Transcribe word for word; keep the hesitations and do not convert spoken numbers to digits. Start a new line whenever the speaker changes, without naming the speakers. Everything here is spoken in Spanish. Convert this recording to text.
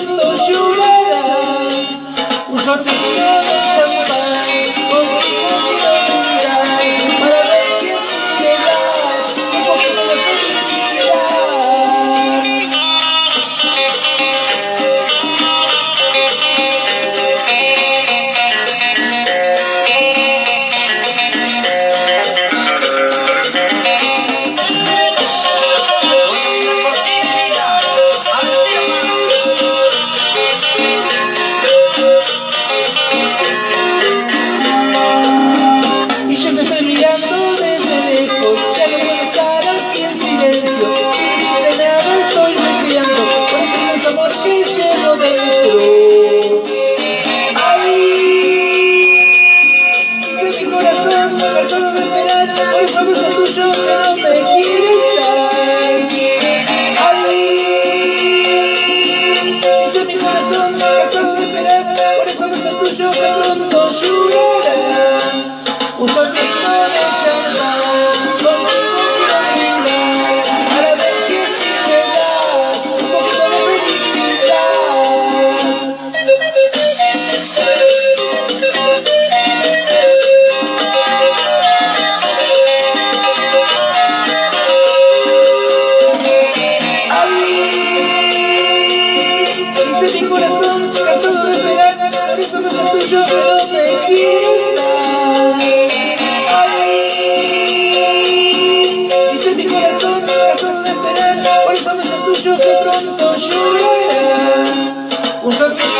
pronto llorará. Un sorbito de champán, contigo quiero brindar, para ver si así me das un poquito de felicidad. Mirando desde lejos, ya no puedo estar aquí en silencio. Sin decirte nada estoy sufriendo por este inmenso amor que llevo dentro. Ay, dice mi corazón, cansado de esperar, por eso beso tuyo que no me quieres dar. Ay, dice mi corazón, cansado de esperar, por eso beso tuyo que pronto llorará. Un sorbito de champán, contigo quiero brindar, para ver si así me das un poquito de felicidad. Ay, dice mi corazón, cansado de esperar, por eso beso tuyo que no me quieres dar. Por eso beso tuyo que pronto llorará. Un sorbito